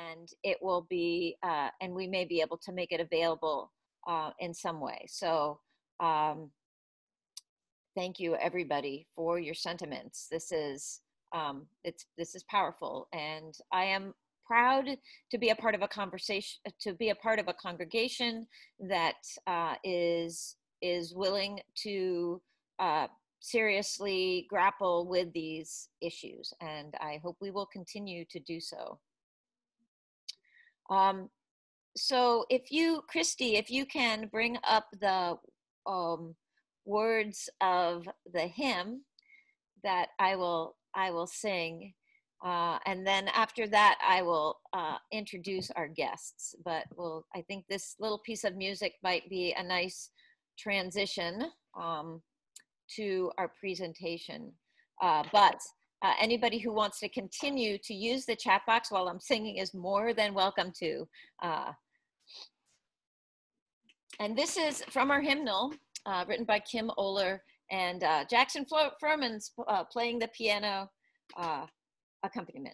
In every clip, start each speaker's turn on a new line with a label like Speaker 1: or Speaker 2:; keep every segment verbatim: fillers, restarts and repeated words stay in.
Speaker 1: and it will be, uh, and we may be able to make it available uh, in some way. So um, thank you everybody for your sentiments. This is, um, it's, this is powerful, and I am proud to be a part of a conversation, to be a part of a congregation that uh, is, is willing to uh, seriously grapple with these issues, and I hope we will continue to do so. Um, so if you, Christy, if you can bring up the um, words of the hymn that I will, I will sing, uh, and then after that I will uh, introduce our guests. But we'll, I think this little piece of music might be a nice transition um, to our presentation. Uh, but uh, anybody who wants to continue to use the chat box while I'm singing is more than welcome to. Uh, and this is from our hymnal, uh, written by Kim Oler, and uh, Jackson Froman's uh, playing the piano uh, accompaniment.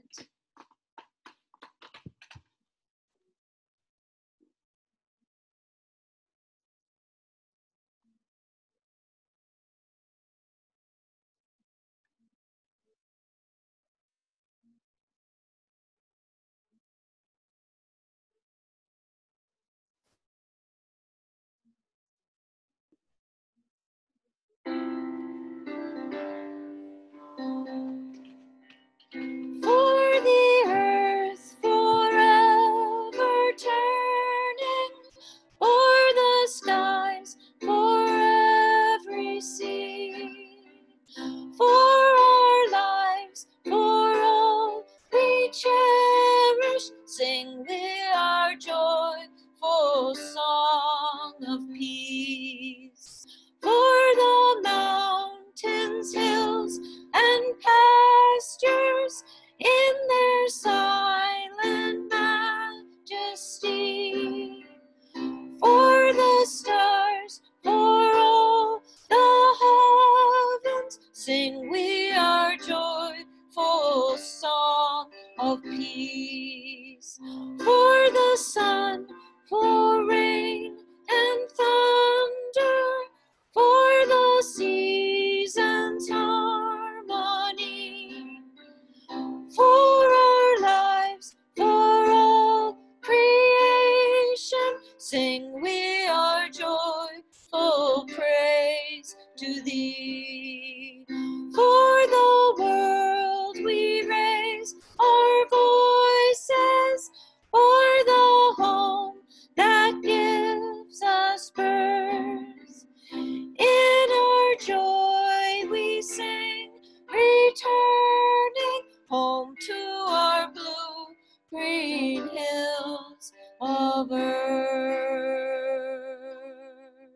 Speaker 1: For the earth forever turning, for the skies, for every sea, for our lives, for all we cherish, sing we our joyful song of peace. For the mountains, hills, and pastures in their silent majesty, for the stars, for all the heavens, sing we our joyful song of peace. For the sun, for rain and thunder, for the seasons harmony, for our lives, for all creation, sing we our joyful praise to thee. For the world we raise our voices, for the home that gives us birth. In our joy we sing, returning home to our blue-green hills of earth.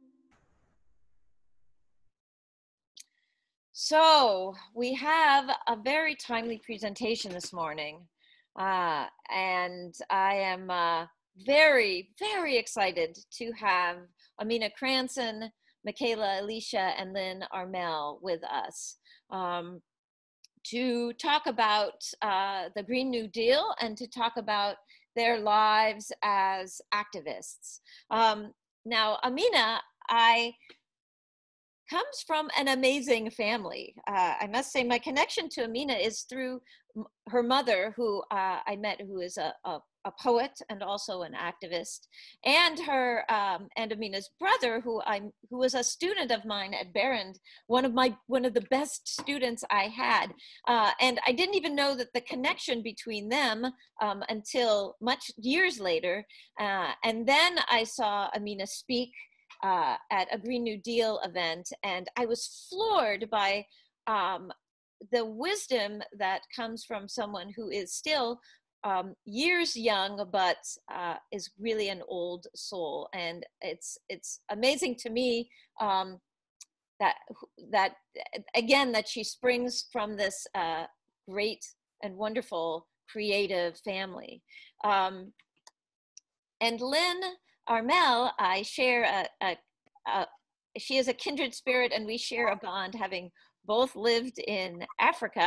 Speaker 1: So we have a very timely presentation this morning, uh, and I am uh, very, very excited to have Amina Kranson, Makayla, Alicea, and Lynn Armel with us um, to talk about uh, the Green New Deal and to talk about their lives as activists. Um, now, Amina, I comes from an amazing family. Uh, I must say my connection to Amina is through her mother, who uh, I met, who is a, a, a poet and also an activist, and her um, and Amina's brother, who I'm who was a student of mine at Barron, one of my one of the best students I had, uh, and I didn't even know that the connection between them um, until much years later, uh, and then I saw Amina speak Uh, at a Green New Deal event, and I was floored by um, the wisdom that comes from someone who is still um, years young, but uh, is really an old soul. And it's it's amazing to me um, that that again that she springs from this uh, great and wonderful creative family. Um, and Lynn Armel, I share a, a, a, she is a kindred spirit, and we share a bond, having both lived in Africa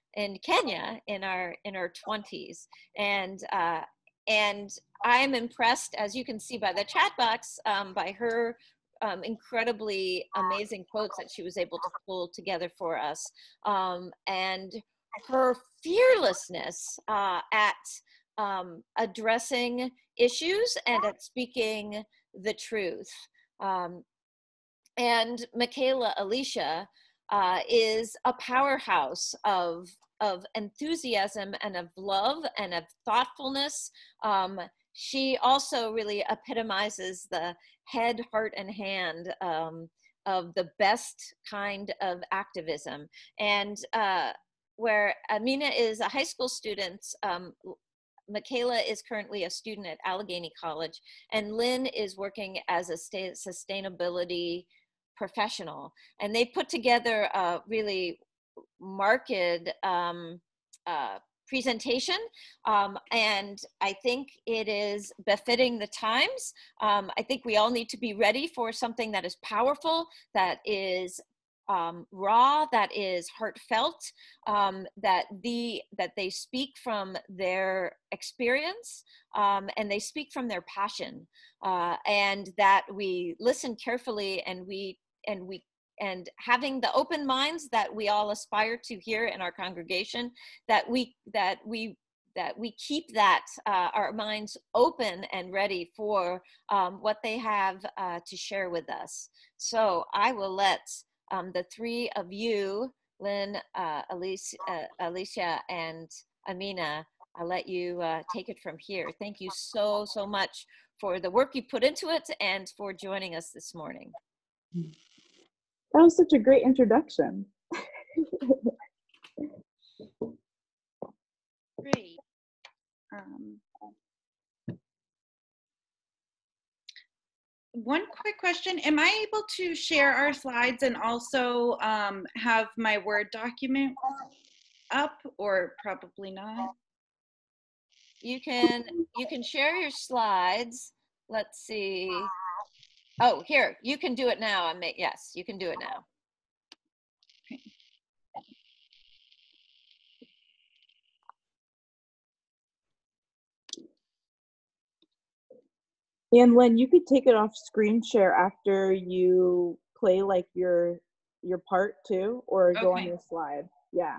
Speaker 1: in Kenya in our in our twenties, and uh, and I'm impressed, as you can see by the chat box, um, by her um, incredibly amazing quotes that she was able to pull together for us, um, and her fearlessness uh, at um, addressing issues and at speaking the truth. Um, and Makayla, Alicea, uh, is a powerhouse of of enthusiasm and of love and of thoughtfulness. Um, she also really epitomizes the head, heart, and hand um, of the best kind of activism. And uh, where Amina is a high school student, um, Makayla is currently a student at Allegheny College, and Lynn is working as a state sustainability professional. And they put together a really marked um, uh, presentation, um, and I think it is befitting the times. Um, I think we all need to be ready for something that is powerful, that is um, raw, that is heartfelt, um, that the that they speak from their experience, um, and they speak from their passion, uh, and that we listen carefully, and we and we and having the open minds that we all aspire to here in our congregation, that we that we that we keep that uh, our minds open and ready for um, what they have uh, to share with us. So I will let um, the three of you, Lynn, uh, Alicea, uh, Alicea, and Amina, I'll let you uh, take it from here. Thank you so, so much for the work you put into it and for joining us this morning.
Speaker 2: That was such a great introduction.
Speaker 3: Great. Um, one quick question. Am I able to share our slides and also um, have my Word document up, or probably not?
Speaker 1: You can, you can share your slides. Let's see. Oh, here, you can do it now. I may, yes, you can do it now.
Speaker 3: Okay.
Speaker 2: And Lynn, you could take it off screen share after you play like your your part too, or go
Speaker 3: Okay.
Speaker 2: on your slide. Yeah.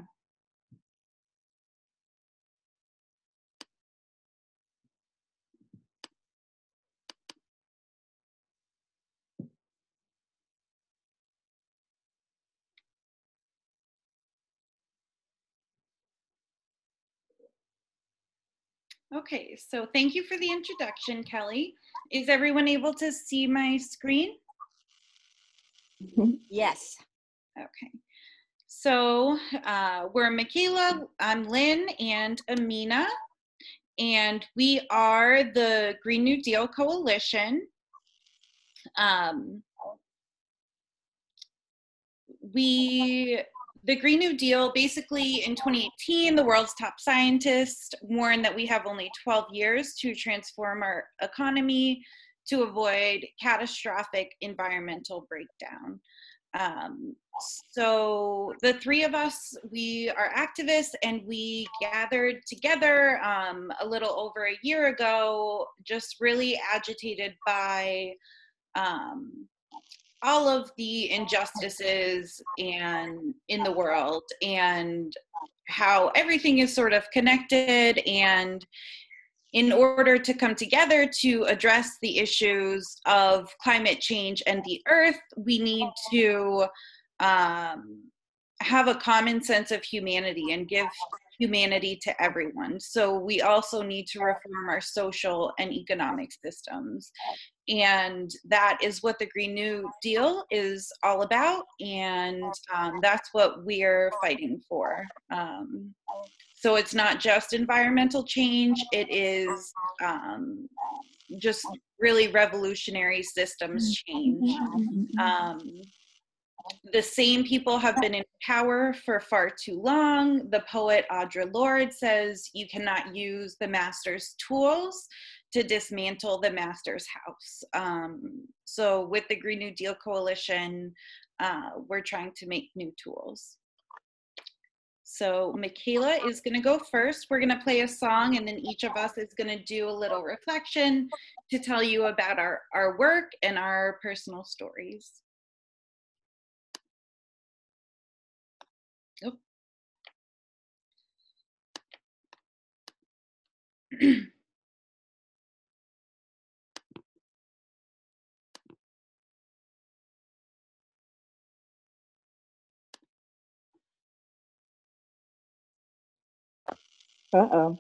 Speaker 3: Okay, so thank you for the introduction, Kelly. Is everyone able to see my screen?
Speaker 1: Yes.
Speaker 3: Okay. So uh, we're Makayla, I'm Lynn, and Amina, and we are the Green New Deal Coalition. Um, we, the Green New Deal, basically in twenty eighteen, the world's top scientists warned that we have only twelve years to transform our economy to avoid catastrophic environmental breakdown. Um, so the three of us, we are activists, and we gathered together um, a little over a year ago, just really agitated by um, all of the injustices and in the world, and how everything is sort of connected. And in order to come together to address the issues of climate change and the earth, we need to um, have a common sense of humanity and give humanity to everyone. So we also need to reform our social and economic systems. And that is what the Green New Deal is all about. And um, that's what we're fighting for. Um, so it's not just environmental change, it is um, just really revolutionary systems change. Um, the same people have been in power for far too long. The poet Audre Lorde says you cannot use the master's tools to dismantle the master's house. Um, so with the Green New Deal Coalition, uh, we're trying to make new tools. So Makayla is gonna go first. We're gonna play a song, and then each of us is gonna do a little reflection to tell you about our, our work and our personal stories. Oh.
Speaker 2: Uh-oh.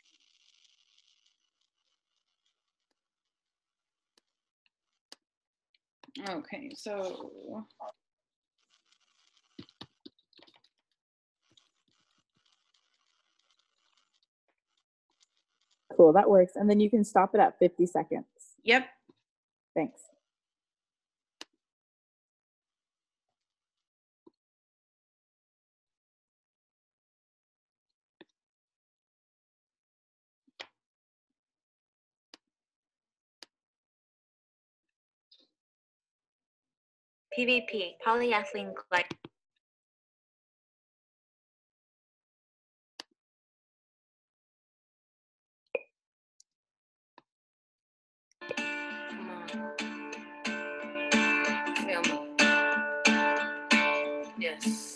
Speaker 3: Okay, so.
Speaker 2: Cool, that works. And then you can stop it at fifty seconds.
Speaker 3: Yep.
Speaker 2: Thanks.
Speaker 4: P V P, polyethylene glycol. Come on. Feel me. Yes.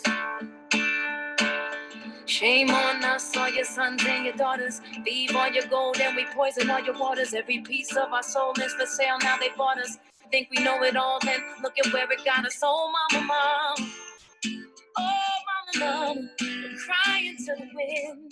Speaker 4: Shame on us, all your sons and your daughters. Leave all your gold and we poison all your waters. Every piece of our soul is for sale, now they bought us. Think we know it all, then look at where it got us. Oh, mama, mama. Oh, mama, mama. We're crying to the wind.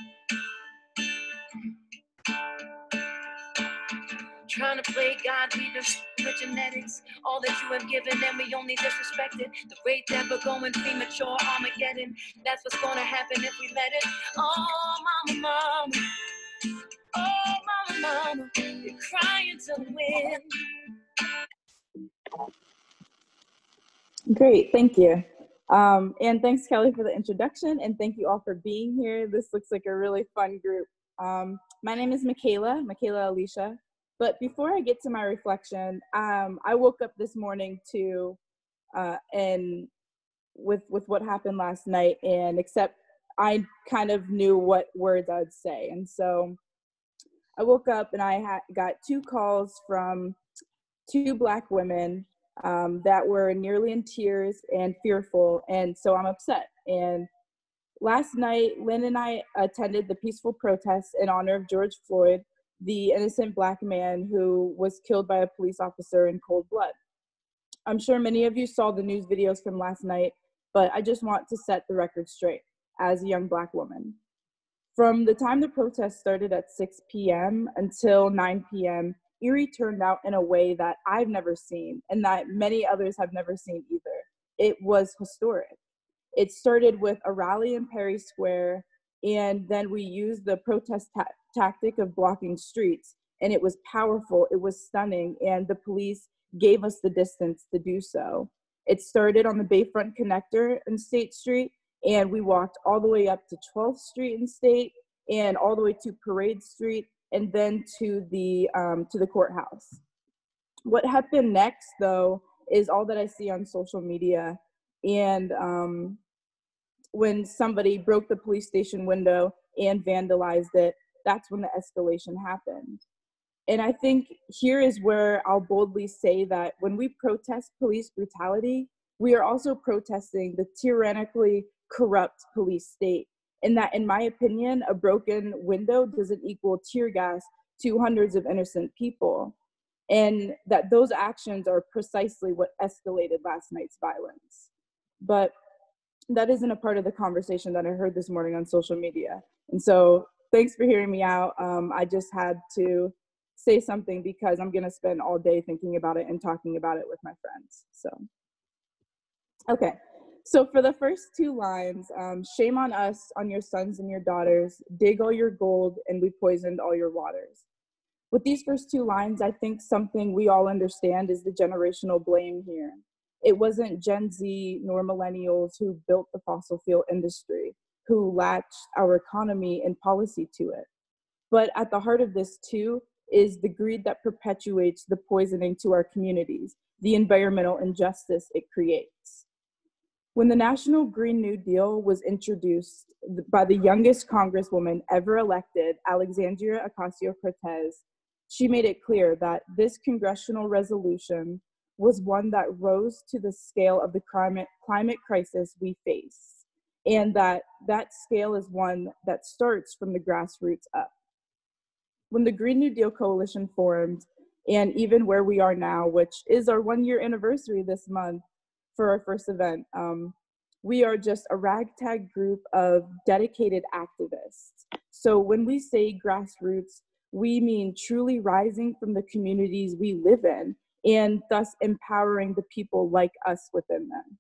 Speaker 4: Trying to play God, we just with genetics. All that you have given and we only disrespected. The rate that we're going premature Armageddon. That's what's gonna happen if we let it. Oh, mama, mama. Oh, mama, mama. You're crying to the wind.
Speaker 2: Great, thank you. Um, and thanks, Kelly, for the introduction, and thank you all for being here. This looks like a really fun group. Um, my name is Makayla, Makayla Alicea. But before I get to my reflection, um, I woke up this morning to, uh, and with with what happened last night, and except I kind of knew what words I would say, and so I woke up and I had got two calls from two Black women um, that were nearly in tears and fearful, and so I'm upset. And last night, Lynn and I attended the peaceful protest in honor of George Floyd, the innocent Black man who was killed by a police officer in cold blood. I'm sure many of you saw the news videos from last night, but I just want to set the record straight as a young Black woman. From the time the protest started at six p m until nine p m, Erie turned out in a way that I've never seen and that many others have never seen either. It was historic. It started with a rally in Perry Square, and then we used the protest ta- tactic of blocking streets, and it was powerful, it was stunning, and the police gave us the distance to do so. It started on the Bayfront Connector in State Street, and we walked all the way up to twelfth Street in State, and all the way to Parade Street, and then to the um, to the courthouse. What happened next, though, is all that I see on social media, and um, when somebody broke the police station window and vandalized it, that's when the escalation happened. And I think here is where I'll boldly say that when we protest police brutality, we are also protesting the tyrannically corrupt police state. And that, in my opinion, a broken window doesn't equal tear gas to hundreds of innocent people. And that those actions are precisely what escalated last night's violence. But that isn't a part of the conversation that I heard this morning on social media. And so thanks for hearing me out. Um, I just had to say something because I'm gonna spend all day thinking about it and talking about it with my friends, so. Okay, so for the first two lines, um, shame on us, on your sons and your daughters, dig all your gold and we poisoned all your waters. With these first two lines, I think something we all understand is the generational blame here. It wasn't Gen Z nor millennials who built the fossil fuel industry, who latched our economy and policy to it. But at the heart of this too is the greed that perpetuates the poisoning to our communities, the environmental injustice it creates. When the National Green New Deal was introduced by the youngest Congresswoman ever elected, Alexandria Ocasio-Cortez, she made it clear that this congressional resolution was one that rose to the scale of the climate, climate crisis we face, and that that scale is one that starts from the grassroots up. When the Green New Deal Coalition formed, and even where we are now, which is our one year anniversary this month for our first event, um, we are just a ragtag group of dedicated activists. So when we say grassroots, we mean truly rising from the communities we live in and thus empowering the people like us within them.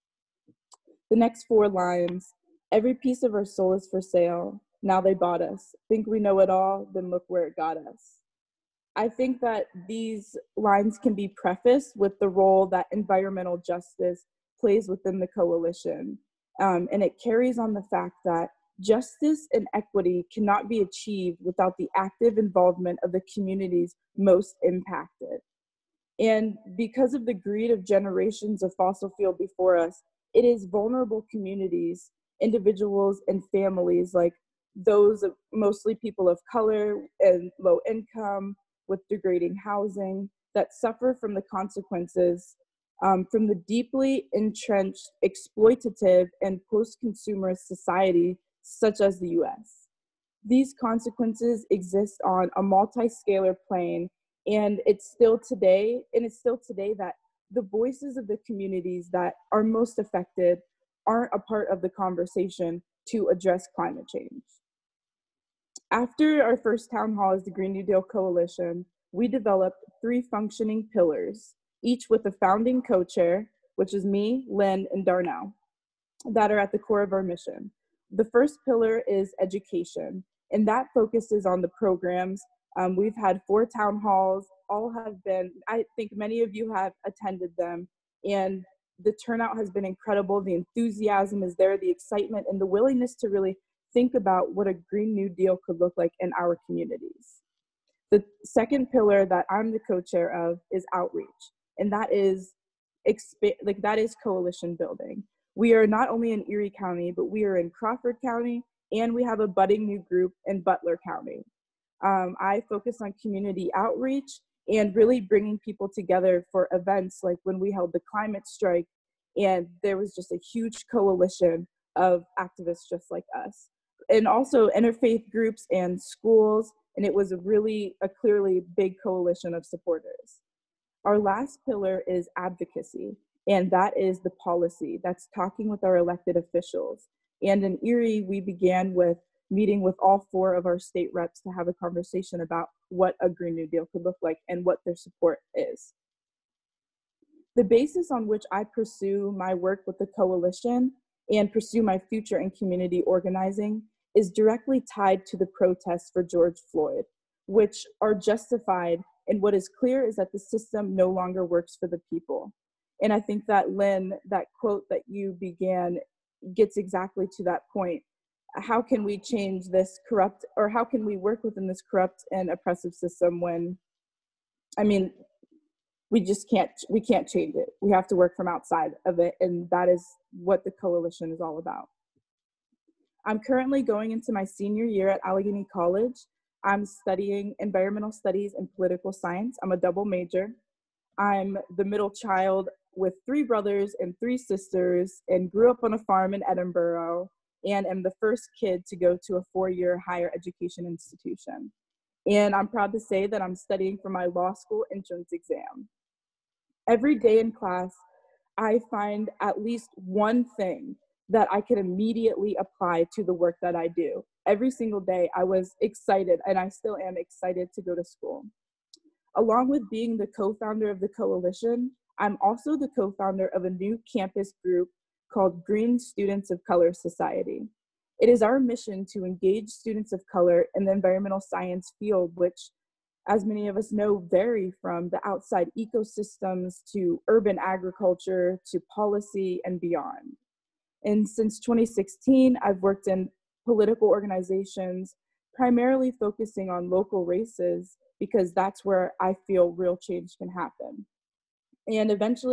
Speaker 2: The next four lines: every piece of our soul is for sale. Now they bought us. Think we know it all, then look where it got us. I think that these lines can be prefaced with the role that environmental justice plays within the coalition. Um, and it carries on the fact that justice and equity cannot be achieved without the active involvement of the communities most impacted. And because of the greed of generations of fossil fuel before us, it is vulnerable communities, individuals and families like those of mostly people of color and low income with degrading housing that suffer from the consequences um, from the deeply entrenched, exploitative and post-consumerist society such as the U S. These consequences exist on a multi-scalar plane, and it's still today, and it's still today that the voices of the communities that are most affected aren't a part of the conversation to address climate change. After our first town hall as the Green New Deal Coalition, we developed three functioning pillars, each with a founding co-chair, which is me, Lynn, and Darnell, that are at the core of our mission. The first pillar is education, and that focuses on the programs. Um, we've had four town halls, all have been, I think many of you have attended them, and the turnout has been incredible. The enthusiasm is there, the excitement, and the willingness to really think about what a Green New Deal could look like in our communities. The second pillar that I'm the co-chair of is outreach, and that is exp- like that is coalition building. We are not only in Erie County, but we are in Crawford County, and we have a budding new group in Butler County. Um, I focus on community outreach and really bringing people together for events like when we held the climate strike, and there was just a huge coalition of activists just like us. And also interfaith groups and schools, and it was a really, a clearly big coalition of supporters. Our last pillar is advocacy, and that is the policy. That's talking with our elected officials. And in Erie, we began with meeting with all four of our state reps to have a conversation about what a Green New Deal could look like and what their support is. The basis on which I pursue my work with the coalition and pursue my future in community organizing is directly tied to the protests for George Floyd, which are justified, and what is clear is that the system no longer works for the people. And I think that, Lynn, that quote that you began gets exactly to that point. How can we change this corrupt, or how can we work within this corrupt and oppressive system when, I mean, we just can't, we can't change it. We have to work from outside of it, and that is what the coalition is all about. I'm currently going into my senior year at Allegheny College. I'm studying environmental studies and political science. I'm a double major. I'm the middle child with three brothers and three sisters, and grew up on a farm in Edinburgh, and am the first kid to go to a four-year higher education institution. And I'm proud to say that I'm studying for my law school entrance exam. Every day in class, I find at least one thing that I can immediately apply to the work that I do. Every single day I was excited, and I still am excited to go to school. Along with being the co-founder of the coalition, I'm also the co-founder of a new campus group called Green Students of Color Society. It is our mission to engage students of color in the environmental science field, which, as many of us know, vary from the outside ecosystems to urban agriculture to policy and beyond. And since twenty sixteen, I've worked in political organizations, primarily focusing on local races, because that's where I feel real change can happen. And eventually,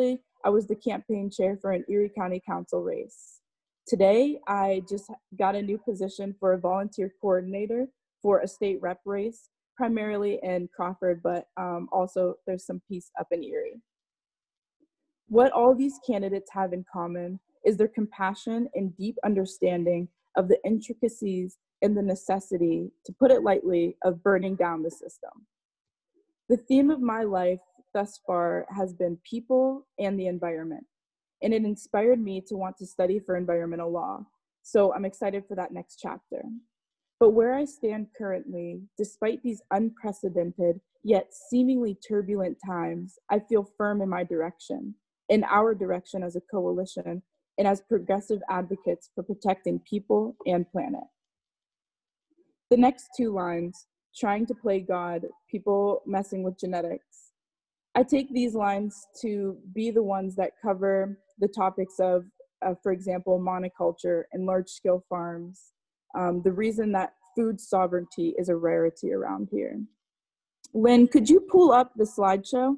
Speaker 2: I was the campaign chair for an Erie County Council race. Today, I just got a new position for a volunteer coordinator for a state rep race, primarily in Crawford, but um, also there's some piece up in Erie. What all these candidates have in common is their compassion and deep understanding of the intricacies and the necessity, to put it lightly, of burning down the system. The theme of my life thus far has been people and the environment, and it inspired me to want to study for environmental law. So I'm excited for that next chapter. But where I stand currently, despite these unprecedented yet seemingly turbulent times, I feel firm in my direction, in our direction as a coalition, and as progressive advocates for protecting people and planet. The next two lines, trying to play God, people messing with genetics. I take these lines to be the ones that cover the topics of, uh, for example, monoculture and large-scale farms, um, the reason that food sovereignty is a rarity around here. Lynn, could you pull up the slideshow?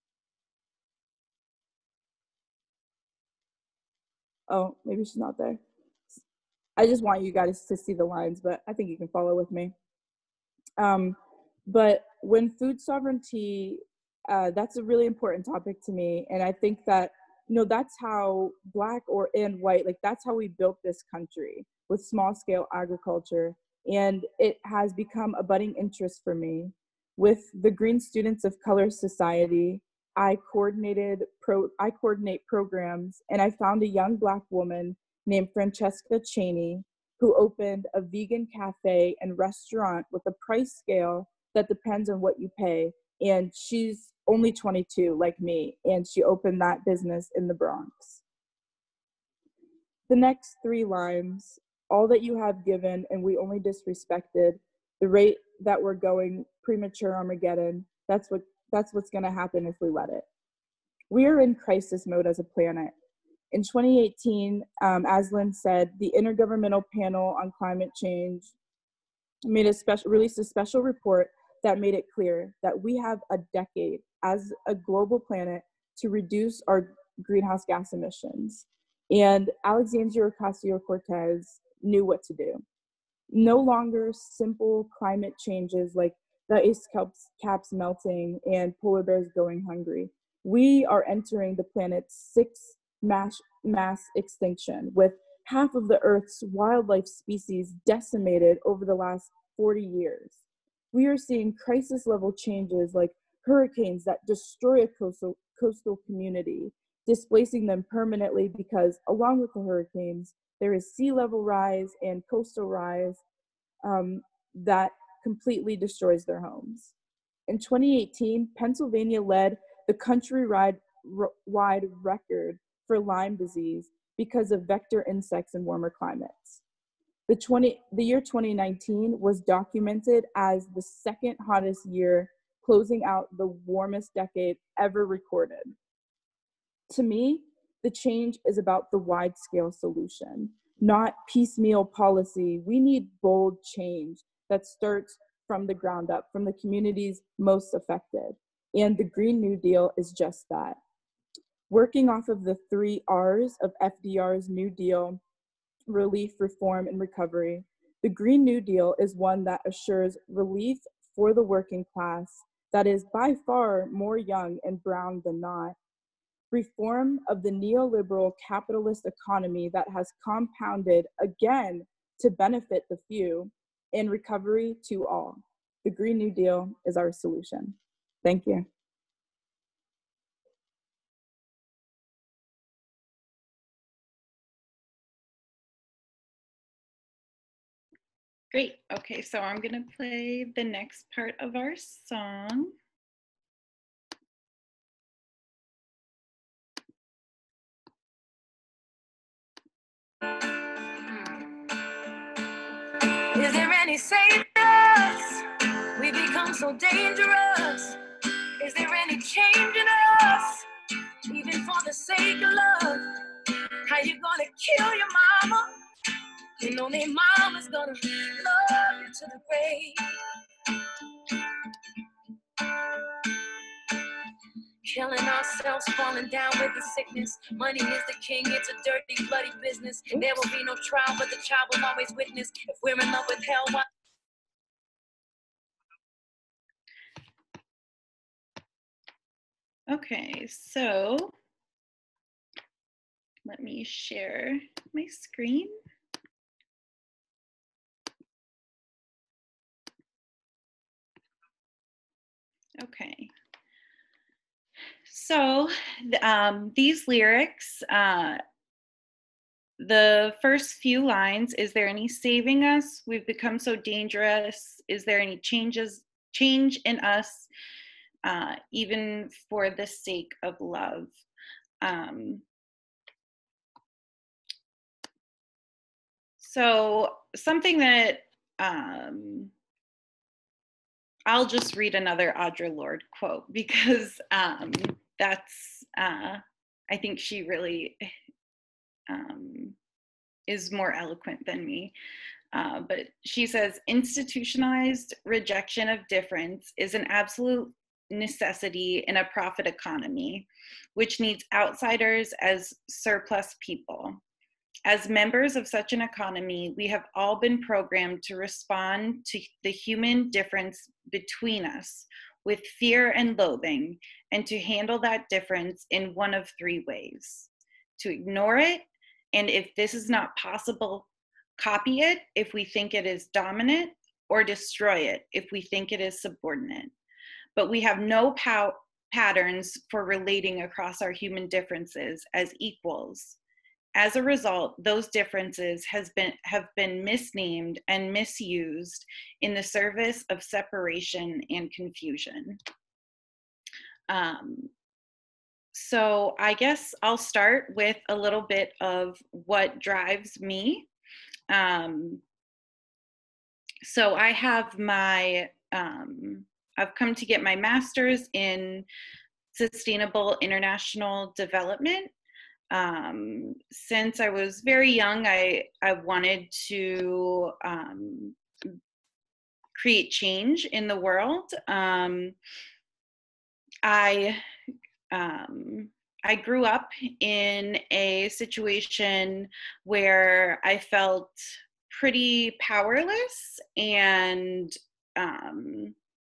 Speaker 2: Oh, maybe she's not there. I just want you guys to see the lines, but I think you can follow with me. Um, but when food sovereignty, uh, that's a really important topic to me. And I think that, you know, that's how Black or and white, like that's how we built this country, with small scale agriculture. And it has become a budding interest for me. With the Green Students of Color Society, I coordinated pro, I coordinate programs, and I found a young Black woman named Francesca Cheney, who opened a vegan cafe and restaurant with a price scale that depends on what you pay. And she's only twenty-two, like me, and she opened that business in the Bronx. The next three lines, all that you have given and we only disrespected, the rate that we're going premature Armageddon, that's what that's what's gonna happen if we let it. We are in crisis mode as a planet. In twenty eighteen, um, as Lynn said, the Intergovernmental Panel on Climate Change made a special, released a special report that made it clear that we have a decade as a global planet to reduce our greenhouse gas emissions. And Alexandria Ocasio-Cortez knew what to do. No longer simple climate changes like the ice caps, caps melting and polar bears going hungry. We are entering the planet's sixth mass, mass extinction, with half of the Earth's wildlife species decimated over the last forty years. We are seeing crisis level changes like hurricanes that destroy a coastal, coastal community, displacing them permanently because along with the hurricanes, there is sea level rise and coastal rise um, that completely destroys their homes. In twenty eighteen, Pennsylvania led the countrywide wide record for Lyme disease because of vector insects in warmer climates. The, twenty, the year twenty nineteen was documented as the second hottest year, closing out the warmest decade ever recorded. To me, the change is about the wide-scale solution, not piecemeal policy. We need bold change that starts from the ground up, from the communities most affected. And the Green New Deal is just that. Working off of the three R's of F D R's New Deal, relief, reform, and recovery, the Green New Deal is one that assures relief for the working class that is by far more young and brown than not, reform of the neoliberal capitalist economy that has compounded again to benefit the few, and recovery to all. The Green New Deal is our solution. Thank you.
Speaker 3: Great. Okay, so I'm going to play the next part of our song.
Speaker 4: Is there any saving us? We become so dangerous. Is there any change in us? Even for the sake of love. How you gonna kill your mama? And only mama's gonna love you to the grave. killing ourselves, falling down with the sickness. Money is the king, it's a dirty, bloody business. There will be no trial, but the child will always witness. If we're in love with hell, why?
Speaker 3: Okay, so let me share my screen. Okay. So um, these lyrics, uh, the first few lines, is there any saving us? We've become so dangerous. Is there any changes, change in us, uh, even for the sake of love? Um, so something that, um, I'll just read another Audre Lorde quote because um, that's, uh, I think she really um, is more eloquent than me. Uh, but she says, institutionalized rejection of difference is an absolute necessity in a profit economy, which needs outsiders as surplus people. As members of such an economy, we have all been programmed to respond to the human difference between us with fear and loathing, and to handle that difference in one of three ways: to ignore it, and if this is not possible, copy it if we think it is dominant, or destroy it if we think it is subordinate. But we have no pow- patterns for relating across our human differences as equals. As a result, those differences has been, have been misnamed and misused in the service of separation and confusion. Um, so I guess I'll start with a little bit of what drives me. Um, so I have my, um, I've come to get my master's in sustainable international development. Um, since I was very young, I, I wanted to um, create change in the world. Um, I, um, I grew up in a situation where I felt pretty powerless, and um,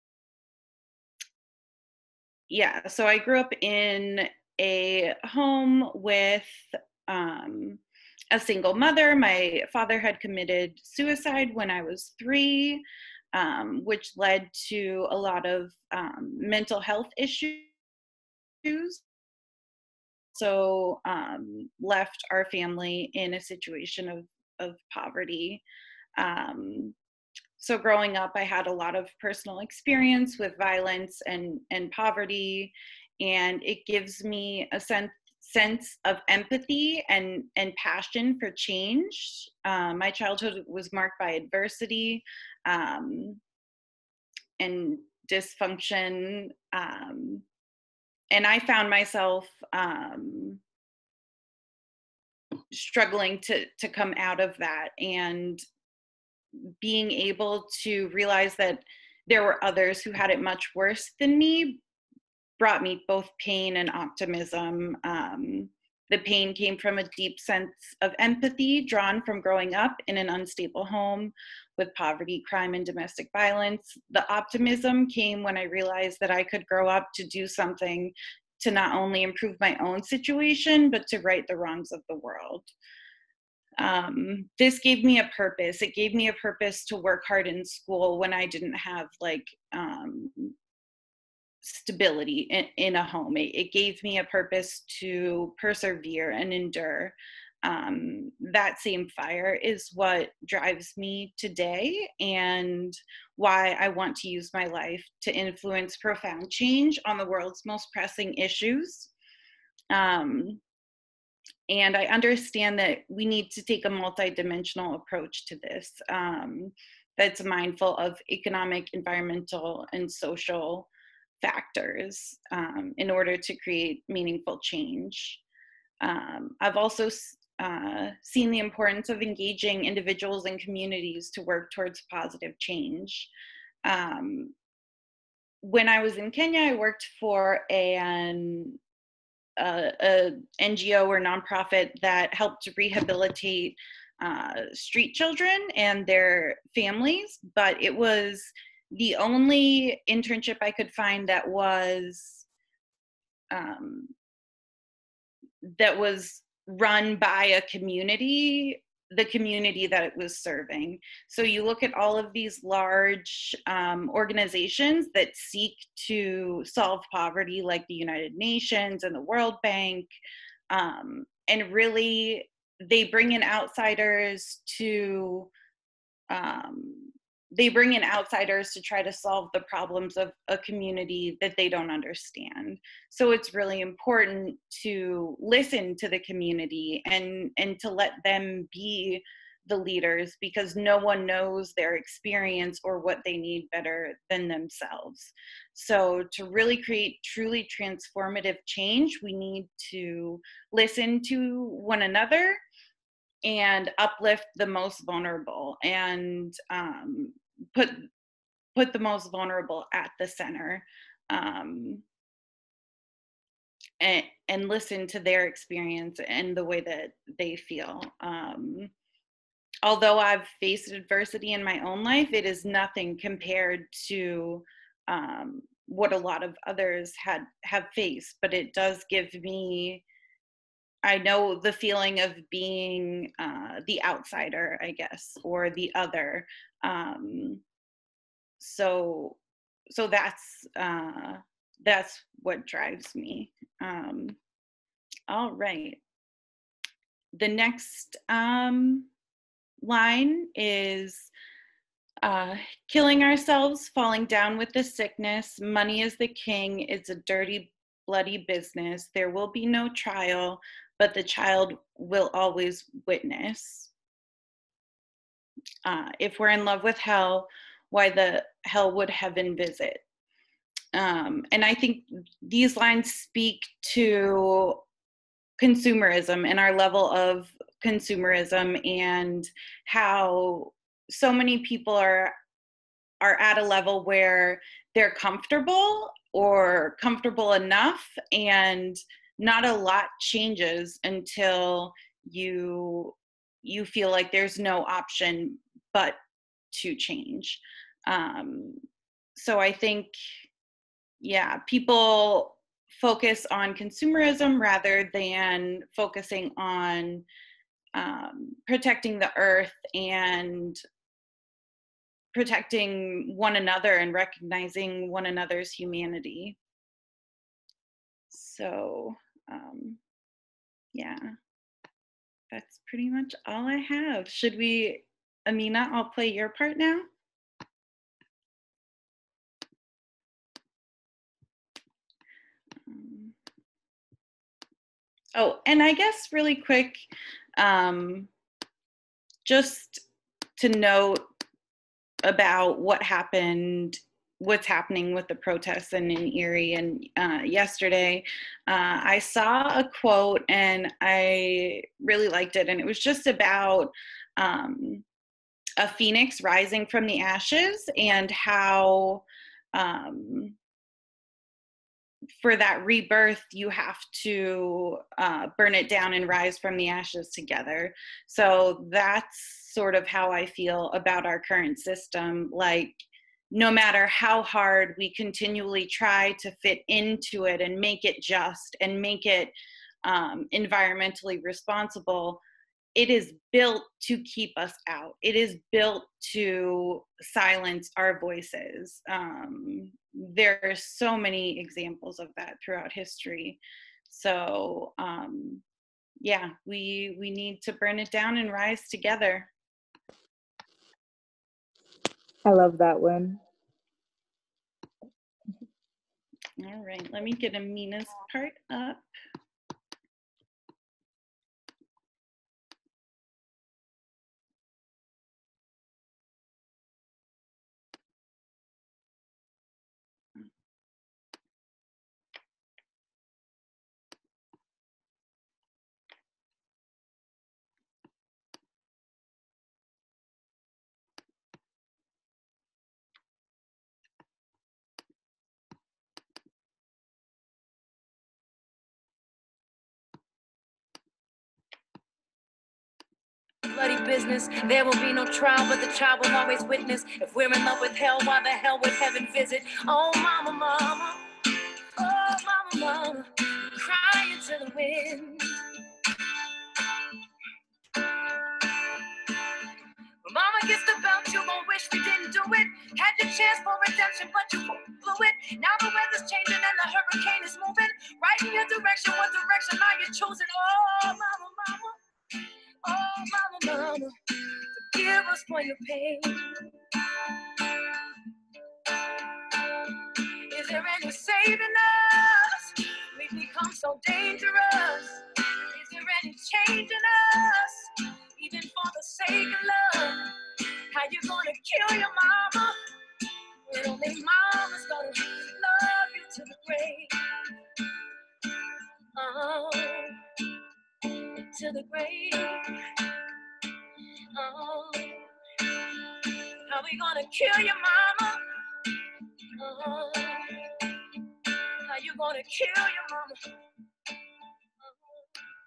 Speaker 3: yeah, so I grew up in a home with um, a single mother. My father had committed suicide when I was three, um, which led to a lot of um, mental health issues. So um, left our family in a situation of, of poverty. Um, so growing up, I had a lot of personal experience with violence and, and poverty, and it gives me a sense sense of empathy and, and passion for change. Um, my childhood was marked by adversity um, and dysfunction, um, and I found myself um, struggling to, to come out of that, and being able to realize that there were others who had it much worse than me brought me both pain and optimism. Um, the pain came from a deep sense of empathy drawn from growing up in an unstable home with poverty, crime, and domestic violence. The optimism came when I realized that I could grow up to do something to not only improve my own situation, but to right the wrongs of the world. Um, this gave me a purpose. It gave me a purpose to work hard in school when I didn't have like um, stability in, in a home. It, it gave me a purpose to persevere and endure. Um, that same fire is what drives me today, and why I want to use my life to influence profound change on the world's most pressing issues. Um, And I understand that we need to take a multidimensional approach to this um, that's mindful of economic, environmental, and social factors um, in order to create meaningful change. Um, I've also uh, seen the importance of engaging individuals and communities to work towards positive change. Um, when I was in Kenya, I worked for an uh, a N G O or nonprofit that helped to rehabilitate uh, street children and their families, but it was the only internship I could find that was um, that was run by a community, the community that it was serving. So you look at all of these large um, organizations that seek to solve poverty, like the United Nations and the World Bank, um, and really they bring in outsiders to um, they bring in outsiders to try to solve the problems of a community that they don't understand. So it's really important to listen to the community and, and to let them be the leaders, because no one knows their experience or what they need better than themselves. So to really create truly transformative change, we need to listen to one another and uplift the most vulnerable, and um, put put the most vulnerable at the center, um, and, and listen to their experience and the way that they feel. Um, although I've faced adversity in my own life, it is nothing compared to um, what a lot of others had have faced, but it does give me, I know the feeling of being uh, the outsider, I guess, or the other. Um, so, so that's uh, that's what drives me. Um, all right. The next um, line is uh, killing ourselves, falling down with the sickness. Money is the king. It's a dirty, bloody business. There will be no trial, but the child will always witness. Uh, if we're in love with hell, why the hell would heaven visit? Um, and I think these lines speak to consumerism and our level of consumerism, and how so many people are are at a level where they're comfortable or comfortable enough, and not a lot changes until you you feel like there's no option but to change. Um, so I think, yeah, people focus on consumerism rather than focusing on um, protecting the earth and protecting one another and recognizing one another's humanity. So, um, yeah, that's pretty much all I have. Should we, Amina, I'll play your part now. Um, oh, and I guess really quick, um, just to note about what happened, what's happening with the protests and in Erie. And uh, yesterday, uh, I saw a quote and I really liked it. And it was just about um, a phoenix rising from the ashes, and how um, for that rebirth, you have to uh, burn it down and rise from the ashes together. So that's sort of how I feel about our current system. Like, no matter how hard we continually try to fit into it and make it just and make it um, environmentally responsible, it is built to keep us out. It is built to silence our voices. Um, there are so many examples of that throughout history. So um, yeah, we we need to burn it down and rise together.
Speaker 2: I love that one.
Speaker 3: All right, let me get Amina's part up.
Speaker 4: bloody business. There will be no trial, but the child will always witness. If we're in love with hell, why the hell would heaven visit? Oh, mama, mama. Oh, mama, mama. Crying to the wind. When mama gets the belt, you gon' wish we didn't do it. Had your chance for redemption, but you blew it. Now the weather's changing and the hurricane is moving right in your direction. What direction are you choosing? Oh, mama, mama. Oh, mama, mama. Forgive us for your pain. Is there any saving us? We've become so dangerous. Is there any change in us? Even for the sake of love. How you gonna kill your mama? When only mama's gonna love you to the grave. Oh, to the grave. Oh, how we gonna kill your mama? Oh, how you gonna kill your mama? Oh.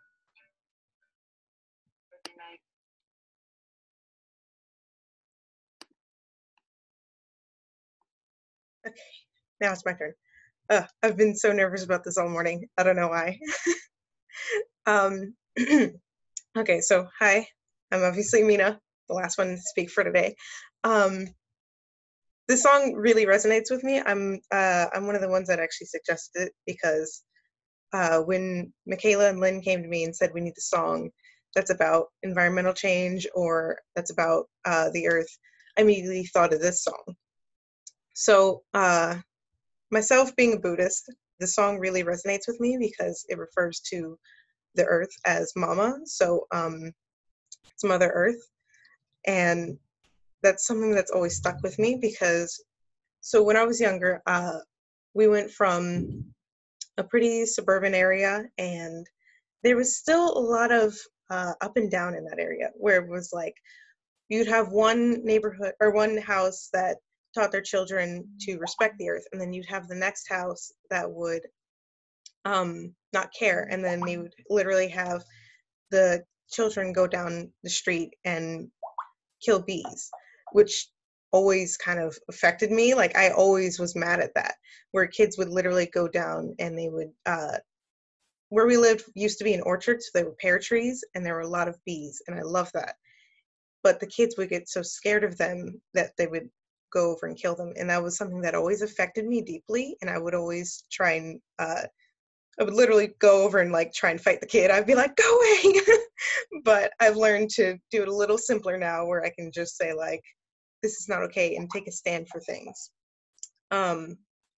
Speaker 5: Okay, now it's my turn. Uh, I've been so nervous about this all morning. I don't know why. um, okay, so hi, I'm obviously Amina, the last one to speak for today. Um, this song really resonates with me. I'm uh, I'm one of the ones that actually suggested it because uh, when Makayla and Lynn came to me and said we need a song that's about environmental change or that's about uh, the earth, I immediately thought of this song. So uh, myself being a Buddhist, the song really resonates with me because it refers to the earth as mama. So um, it's Mother Earth. And that's something that's always stuck with me because, so when I was younger, uh, we went from a pretty suburban area and there was still a lot of uh, up and down in that area where it was like, you'd have one neighborhood or one house that taught their children to respect the earth, and then you'd have the next house that would um, not care, and then they would literally have the children go down the street and kill bees, which always kind of affected me. Like I always was mad at that, where kids would literally go down and they would, uh, where we lived used to be an orchard, so there were pear trees and there were a lot of bees, and I love that. But the kids would get so scared of them that they would go over and kill them. And that was something that always affected me deeply. And I would always try and, uh, I would literally go over and like try and fight the kid. I'd be like, go away. But I've learned to do it a little simpler now where I can just say like, this is not okay and take a stand for things. Um,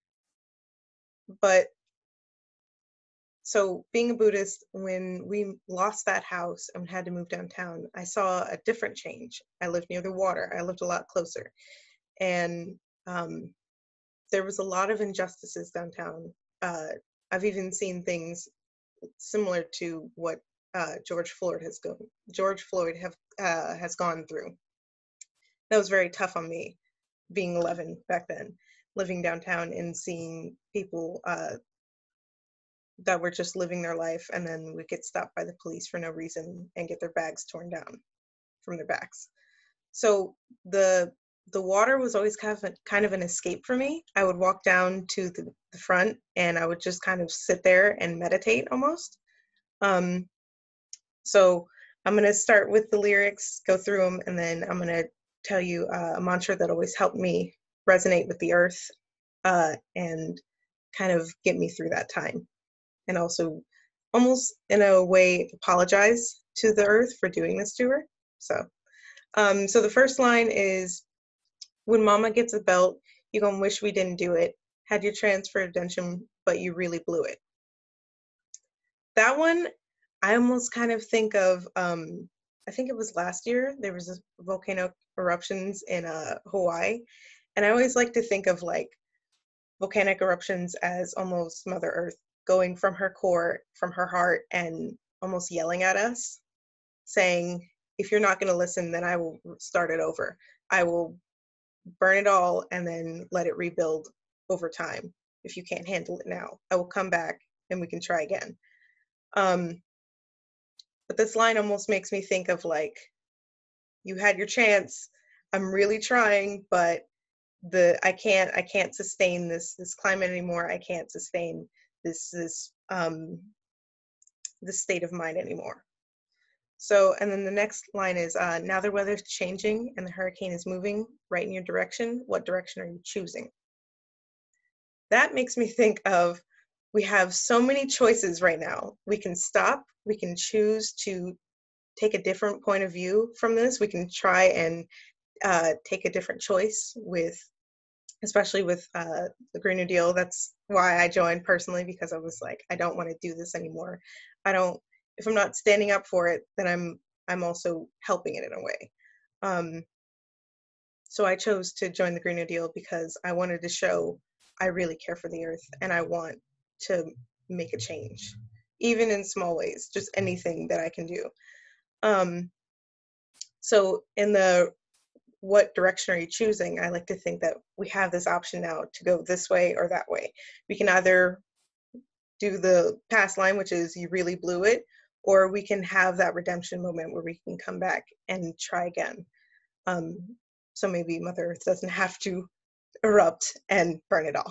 Speaker 5: but so being a Buddhist, when we lost that house and had to move downtown, I saw a different change. I lived near the water. I lived a lot closer. And um, there was a lot of injustices downtown. Uh, I've even seen things similar to what uh, George Floyd has gone. George Floyd have uh, has gone through. That was very tough on me, being eleven back then, living downtown and seeing people uh, that were just living their life, and then would get stopped by the police for no reason and get their bags torn down from their backs. So the the water was always kind of a, kind of an escape for me. I would walk down to the, the front and I would just kind of sit there and meditate almost. Um, so I'm going to start with the lyrics, go through them, and then I'm going to tell you uh, a mantra that always helped me resonate with the earth uh, and kind of get me through that time. And also almost in a way apologize to the earth for doing this to her. So, um, so the first line is, when mama gets a belt, you gonna wish we didn't do it. Had your transfer attention, but you really blew it. That one, I almost kind of think of, um, I think it was last year, there was a volcano eruptions in uh, Hawaii. And I always like to think of like volcanic eruptions as almost Mother Earth going from her core, from her heart, and almost yelling at us, saying, if you're not gonna listen, then I will start it over. I will burn it all and then let it rebuild over time. If you can't handle it now, I will come back and we can try again. Um, but this line almost makes me think of like, you had your chance. I'm really trying, but the I can't I can't sustain this this climate anymore. I can't sustain this this um this state of mind anymore. So, and then the next line is, uh, now the weather's changing and the hurricane is moving right in your direction. What direction are you choosing? That makes me think of, we have so many choices right now. We can stop, we can choose to take a different point of view from this. We can try and uh, take a different choice with, especially with uh, the Green New Deal. That's why I joined personally, because I was like, I don't want to do this anymore. I don't, if I'm not standing up for it, then I'm I'm also helping it in a way. Um, so I chose to join the Green New Deal because I wanted to show I really care for the earth and I want to make a change, even in small ways, just anything that I can do. Um, so in the what direction are you choosing, I like to think that we have this option now to go this way or that way. We can either do the past line, which is you really blew it, or we can have that redemption moment where we can come back and try again. Um, so maybe Mother Earth doesn't have to erupt and burn it all.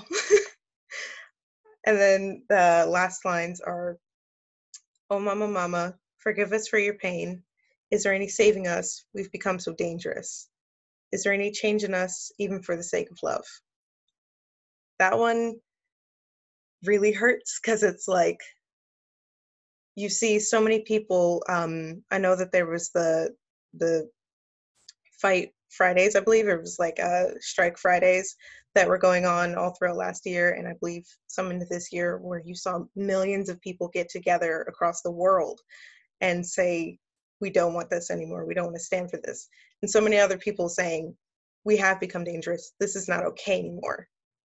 Speaker 5: And then the last lines are, oh mama, mama, forgive us for your pain. Is there any saving us? We've become so dangerous. Is there any change in us, even for the sake of love? That one really hurts because it's like, you see so many people. Um, I know that there was the the Fight Fridays, I believe it was like uh, Strike Fridays that were going on all throughout last year, and I believe some into this year, where you saw millions of people get together across the world and say, we don't want this anymore. We don't want to stand for this. And so many other people saying, we have become dangerous. This is not okay anymore.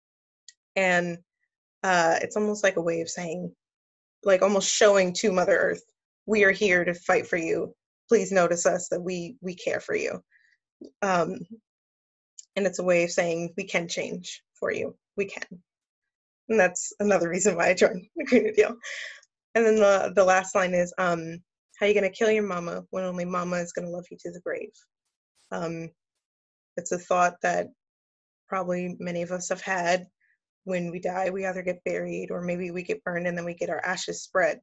Speaker 5: And uh, it's almost like a way of saying, like almost showing to Mother Earth, we are here to fight for you. Please notice us, that we we care for you. Um, and it's a way of saying we can change for you. We can. And that's another reason why I joined the Green New Deal. And then the, the last line is, um, how are you going to kill your mama when only mama is going to love you to the grave? Um, it's a thought that probably many of us have had. When we die, we either get buried or maybe we get burned and then we get our ashes spread.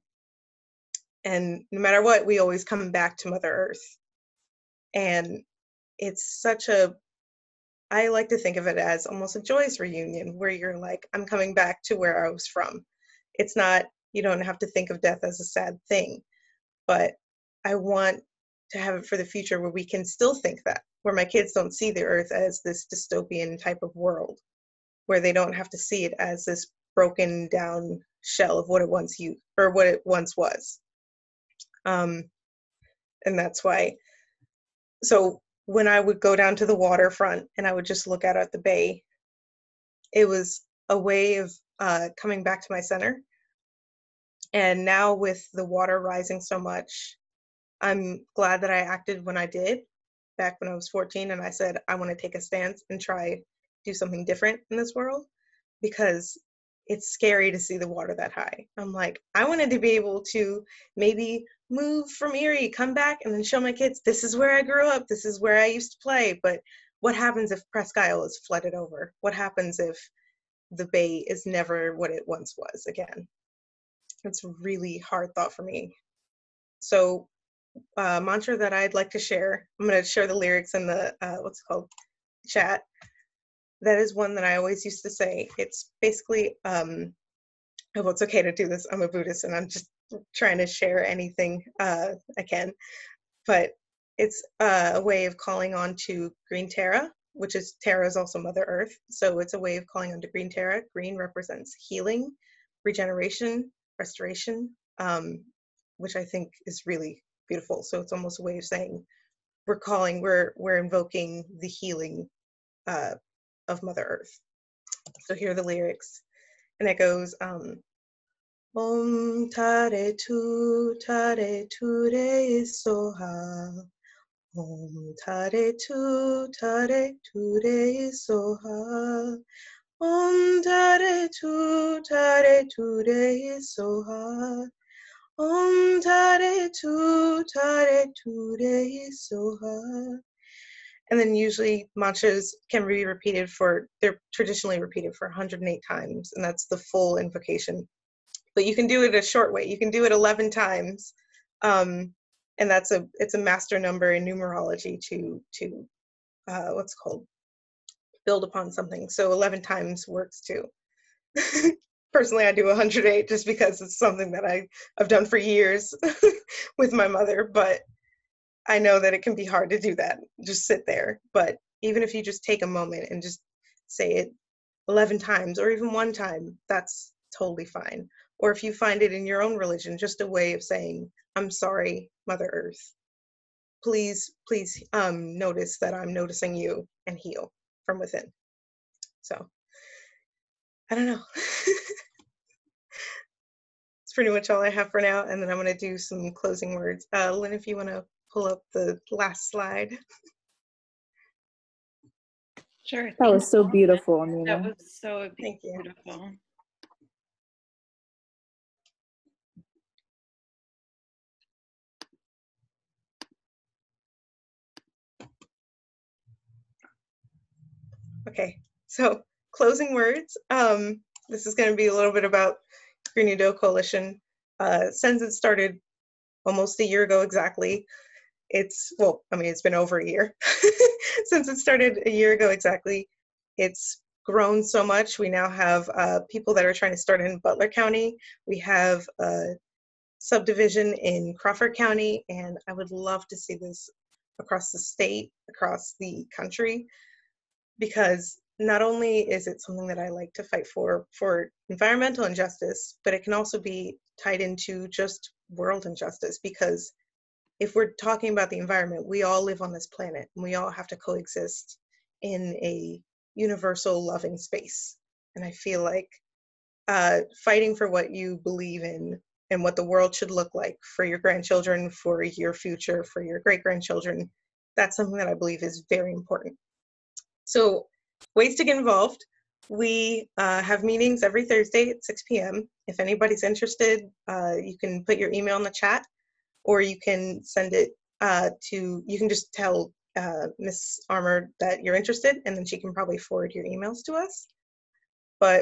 Speaker 5: And no matter what, we always come back to Mother Earth. And it's such a, I like to think of it as almost a joyous reunion where you're like, I'm coming back to where I was from. It's not, you don't have to think of death as a sad thing, but I want to have it for the future where we can still think that, where my kids don't see the earth as this dystopian type of world, where they don't have to see it as this broken down shell of what it once you or what it once was. Um, and that's why, so when I would go down to the waterfront and I would just look out at the bay, it was a way of uh, coming back to my center. And now with the water rising so much, I'm glad that I acted when I did back when I was fourteen, and I said, I want to take a stance and try do something different in this world, because it's scary to see the water that high. I'm like, I wanted to be able to maybe move from Erie, come back, and then show my kids, this is where I grew up, this is where I used to play. But what happens if Presque Isle is flooded over? What happens if the bay is never what it once was again? It's a really hard thought for me. So uh, mantra that I'd like to share, I'm going to share the lyrics in the, uh, what's it called, chat. That is one that I always used to say. It's basically, um, oh, it's okay to do this. I'm a Buddhist and I'm just trying to share anything uh, I can. But it's uh, a way of calling on to Green Terra, which is, Terra is also Mother Earth. So it's a way of calling on to Green Terra. Green represents healing, regeneration, restoration, um, which I think is really beautiful. So it's almost a way of saying we're calling, we're, we're invoking the healing uh, of Mother Earth. So here are the lyrics, and it goes, um, Om Tare Tu Tare Tu Re Soha. Om Tare Tu Tare Tu Re Soha. Om Tare Tu Tare Tu Re Soha. Om Tare Tu Tare Tu Re Soha. And then usually mantras can be repeated for, they're traditionally repeated for one hundred eight times, and that's the full invocation. But you can do it a short way. You can do it eleven times. Um, and that's a, it's a master number in numerology to, to uh, what's called, build upon something. So eleven times works too. Personally, I do one hundred eight just because it's something that I, I've done for years with my mother, but I know that it can be hard to do that, just sit there. But even if you just take a moment and just say it eleven times or even one time, that's totally fine. Or if you find it in your own religion, just a way of saying, I'm sorry, Mother Earth. Please, please um, notice that I'm noticing you and heal from within. So, I don't know. It's pretty much all I have for now. And then I'm going to do some closing words. Uh, Lynn, if you want to pull up the last slide.
Speaker 3: Sure.
Speaker 2: That was so
Speaker 3: you.
Speaker 2: beautiful,
Speaker 3: That
Speaker 2: Amina.
Speaker 3: was so
Speaker 5: Thank you.
Speaker 3: beautiful.
Speaker 5: Okay, so closing words. Um, this is going to be a little bit about Green New Deal Coalition. Uh, since it started almost a year ago exactly, it's, well, I mean, it's been over a year. Since it started a year ago exactly, it's grown so much. We now have uh, people that are trying to start in Butler County. We have a subdivision in Crawford County, and I would love to see this across the state, across the country, because not only is it something that I like to fight for, for environmental injustice, but it can also be tied into just world injustice, because if we're talking about the environment, we all live on this planet and we all have to coexist in a universal loving space. And I feel like uh, fighting for what you believe in and what the world should look like for your grandchildren, for your future, for your great-grandchildren, that's something that I believe is very important. So ways to get involved. We uh, have meetings every Thursday at six p m If anybody's interested, uh, you can put your email in the chat, or you can send it uh, to, you can just tell uh, Miss Armour that you're interested, and then she can probably forward your emails to us. But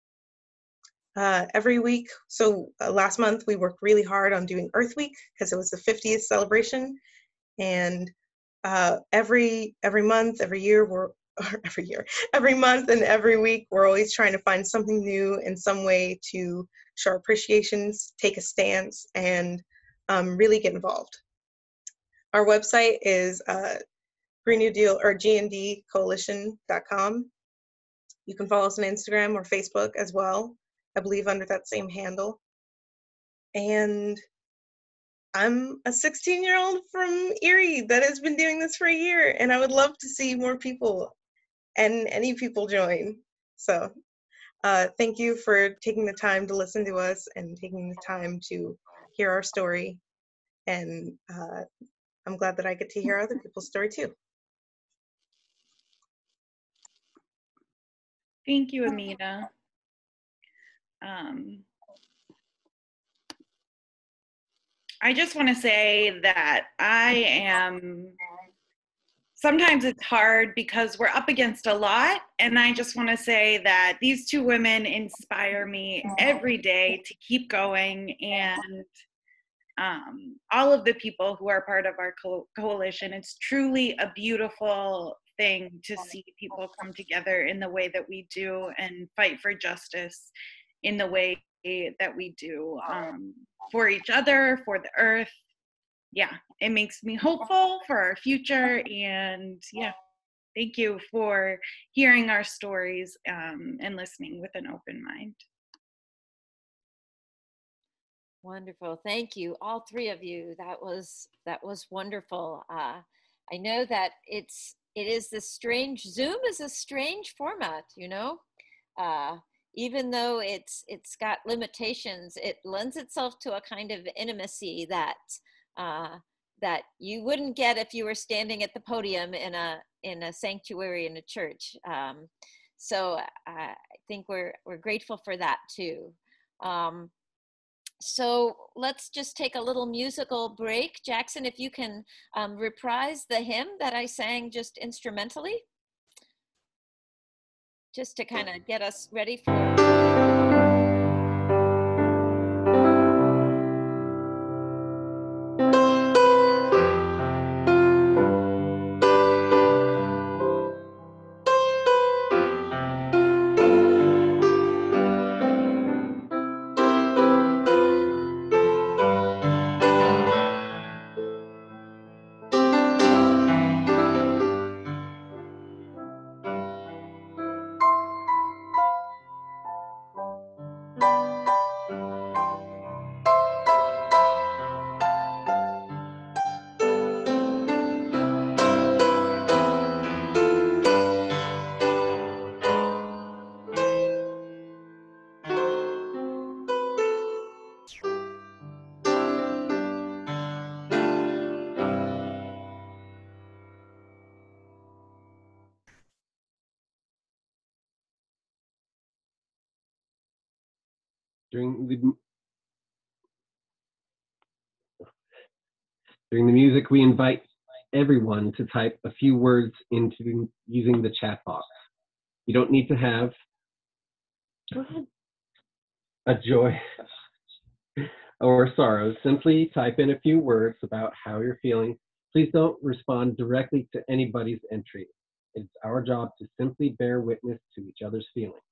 Speaker 5: uh, every week, so uh, last month we worked really hard on doing Earth Week because it was the fiftieth celebration, and uh, every every month, every year, we're every year, every month and every week, we're always trying to find something new and some way to show our appreciations, take a stance, and um, really get involved. Our website is uh, Green New Deal or G N D coalition dot com. You can follow us on Instagram or Facebook as well, I believe under that same handle. And I'm a sixteen year old from Erie that has been doing this for a year, and I would love to see more people and any people join. So uh, thank you for taking the time to listen to us and taking the time to hear our story. And uh, I'm glad that I get to hear other people's story too.
Speaker 3: Thank you, Amina. Um, I just want to say that I am, sometimes it's hard because we're up against a lot, and I just want to say that these two women inspire me every day to keep going, and um, all of the people who are part of our co coalition. It's truly a beautiful thing to see people come together in the way that we do and fight for justice in the way that we do, um, for each other, for the earth. Yeah, it makes me hopeful for our future. And yeah, thank you for hearing our stories um, and listening with an open mind.
Speaker 1: Wonderful. Thank you, all three of you. That was that was wonderful. Uh, I know that it's it is this strange, Zoom is a strange format, you know. Uh, even though it's it's got limitations, it lends itself to a kind of intimacy that uh, that you wouldn't get if you were standing at the podium in a in a sanctuary in a church. Um, so uh, I think we're we're grateful for that too. Um, So let's just take a little musical break. Jackson, if you can um, reprise the hymn that I sang just instrumentally, just to kind of get us ready for.
Speaker 6: During the, during the music, we invite everyone to type a few words into using the chat box. You don't need to have Go ahead. a joy or sorrow. Simply type in a few words about how you're feeling. Please don't respond directly to anybody's entry. It's our job to simply bear witness to each other's feelings.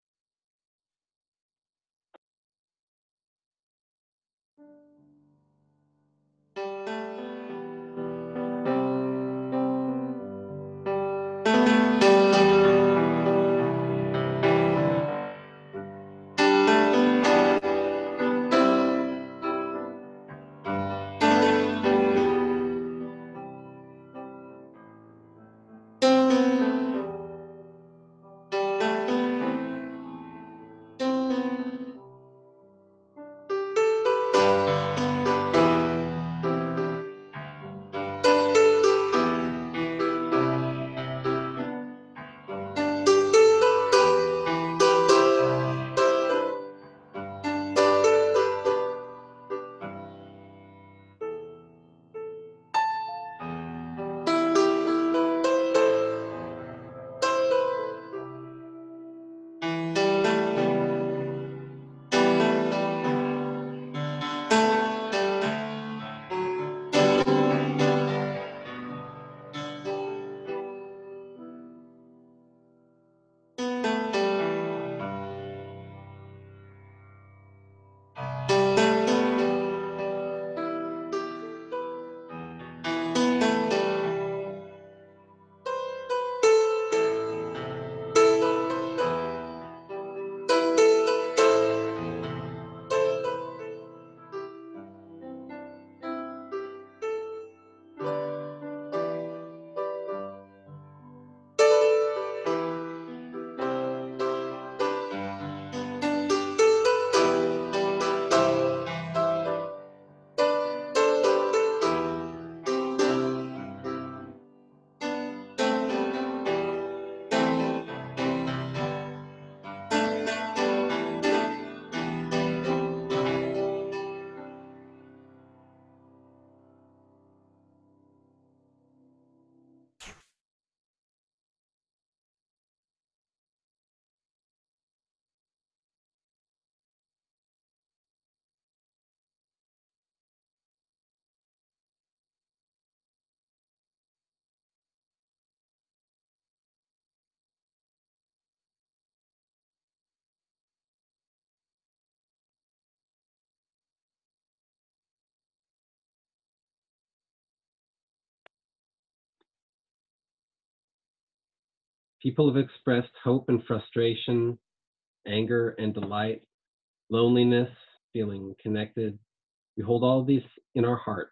Speaker 6: People have expressed hope and frustration, anger and delight, loneliness, feeling connected. We hold all of these in our hearts.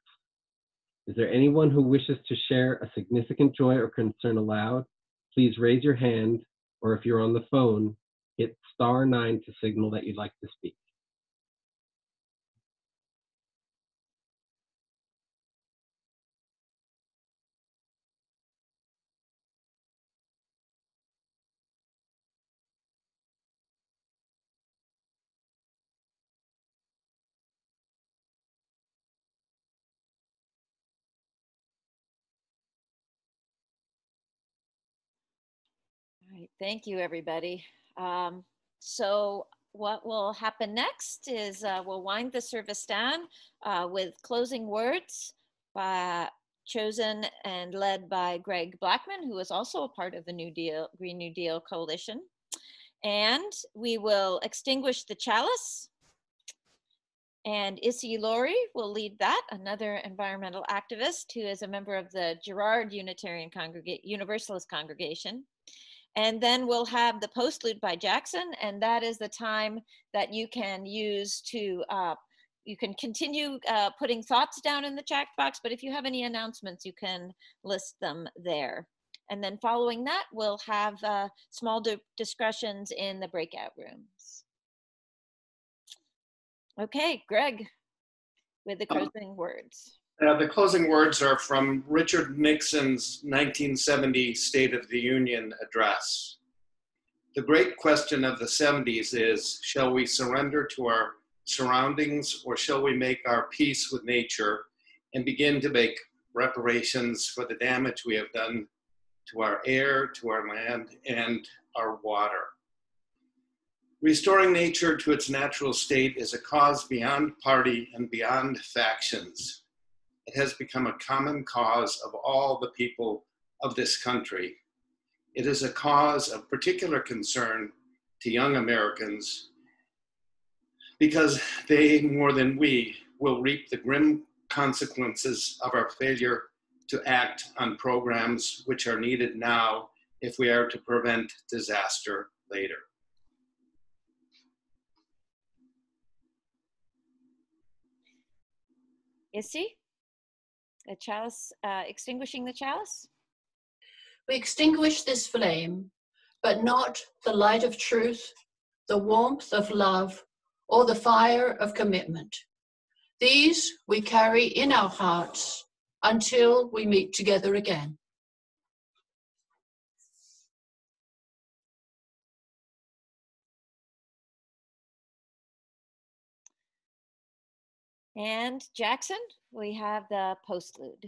Speaker 6: Is there anyone who wishes to share a significant joy or concern aloud? Please raise your hand, or if you're on the phone, hit star nine to signal that you'd like to speak.
Speaker 1: right, thank you, everybody. Um, so what will happen next is uh, we'll wind the service down uh, with closing words by, chosen and led by Greg Blackman, who is also a part of the New Deal, Green New Deal Coalition. And we will extinguish the chalice. And Issy Lorei will lead that, another environmental activist who is a member of the Girard Unitarian Congrega- Universalist Congregation. And then we'll have the postlude by Jackson, and that is the time that you can use to, uh, you can continue uh, putting thoughts down in the chat box, but if you have any announcements, you can list them there. And then following that, we'll have uh, small discussions in the breakout rooms. Okay, Greg, with the closing um, words.
Speaker 7: Uh, the closing words are from Richard Nixon's nineteen seventy State of the Union address. The great question of the seventies is, shall we surrender to our surroundings, or shall we make our peace with nature and begin to make reparations for the damage we have done to our air, to our land, and our water? Restoring nature to its natural state is a cause beyond party and beyond factions. It has become a common cause of all the people of this country. It is a cause of particular concern to young Americans because they, more than we, will reap the grim consequences of our failure to act on programs which are needed now if we are to prevent disaster later.
Speaker 1: Issy, the chalice, uh, extinguishing the chalice?
Speaker 8: We extinguish this flame, but not the light of truth, the warmth of love, or the fire of commitment. These we carry in our hearts until we meet together again.
Speaker 1: And Jackson, we have the postlude.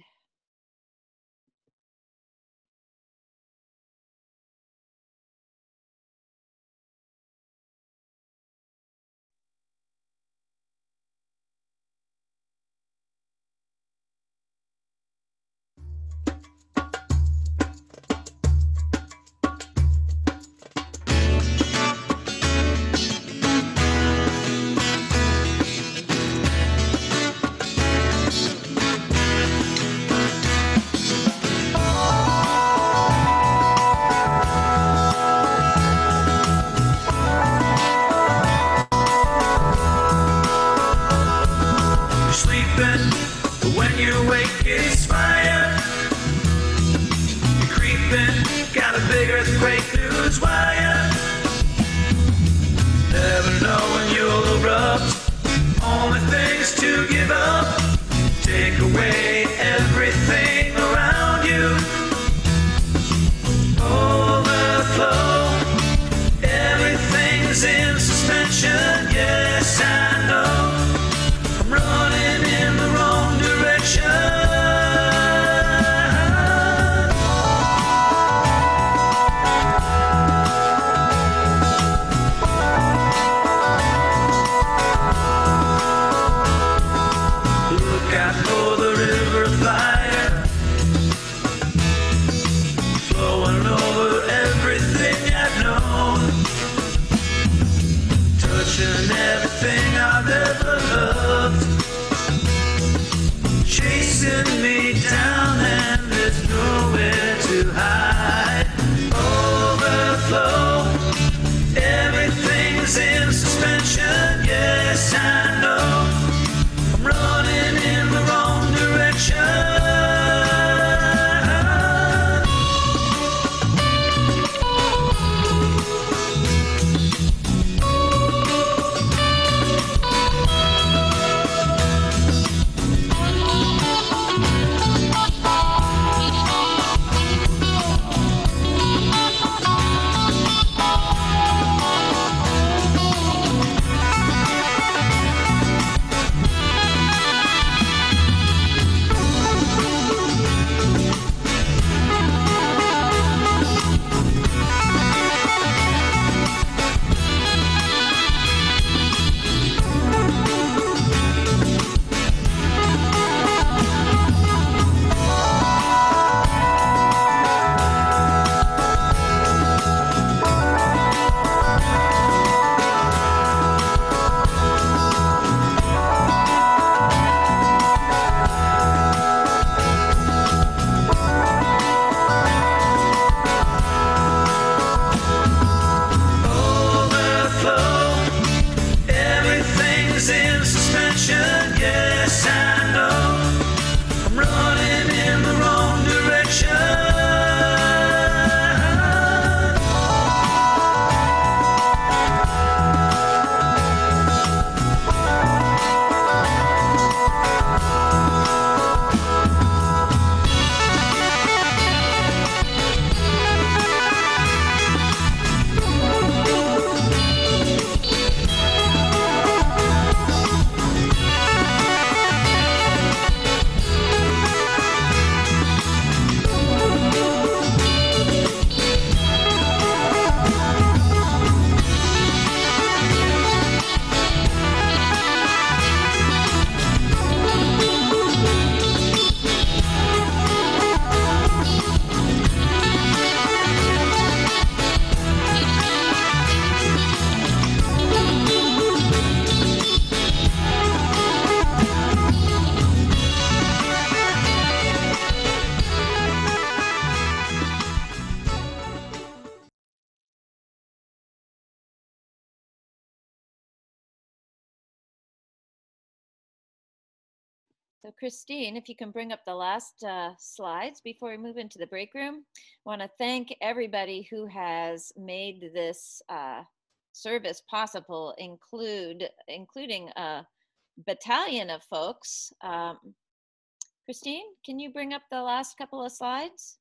Speaker 1: So Christine, if you can bring up the last uh, slides before we move into the break room. I want to thank everybody who has made this uh, service possible, include, including a battalion of folks. Um, Christine, can you bring up the last couple of slides?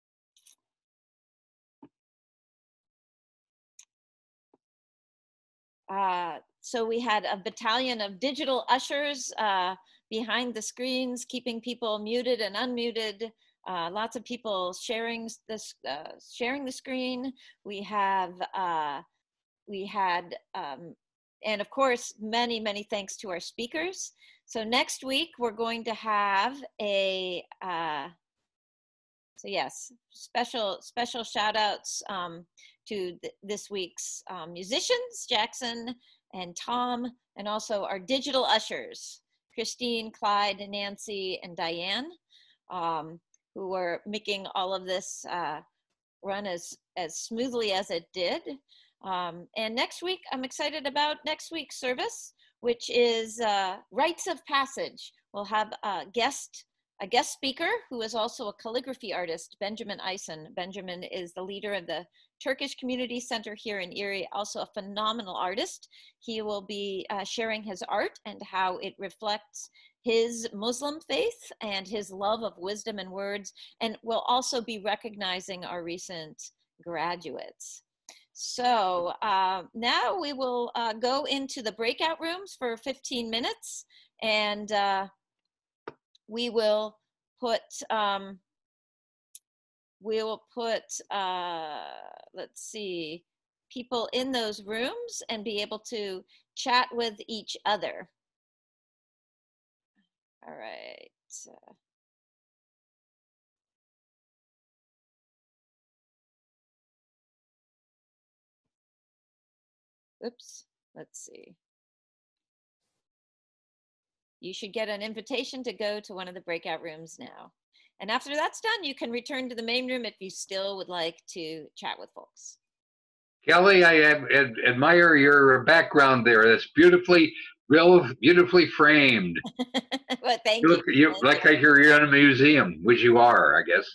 Speaker 1: Uh, so we had a battalion of digital ushers uh, behind the screens, keeping people muted and unmuted. Uh, lots of people sharing this, uh, sharing the screen. We have, uh, we had, um, and of course, many, many thanks to our speakers. So next week we're going to have a, uh, so yes, special special shout outs um, to th this week's um, musicians, Jackson and Tom, and also our digital ushers, Christine, Clyde, Nanci, and Diane, um, who were making all of this uh, run as, as smoothly as it did. Um, and next week, I'm excited about next week's service, which is uh, Rites of Passage. We'll have a guest a guest speaker who is also a calligraphy artist, Benjamin Eisen. Benjamin is the leader of the Turkish Community Center here in Erie, also a phenomenal artist. He will be uh, sharing his art and how it reflects his Muslim faith and his love of wisdom and words, and we'll also be recognizing our recent graduates. So uh, now we will uh, go into the breakout rooms for fifteen minutes, and uh, we will put, um, we will put, uh, let's see, people in those rooms and be able to chat with each other. All right. Uh, oops, let's see. You should get an invitation to go to one of the breakout rooms now. And after that's done, you can return to the main room if you still would like to chat with folks.
Speaker 9: Kelly, I ad ad admire your background there. That's beautifully, real, beautifully framed.
Speaker 1: Well, thank
Speaker 9: you.
Speaker 1: you.
Speaker 9: Look, you
Speaker 1: thank
Speaker 9: like
Speaker 1: you.
Speaker 9: like you're in a museum, which you are, I guess.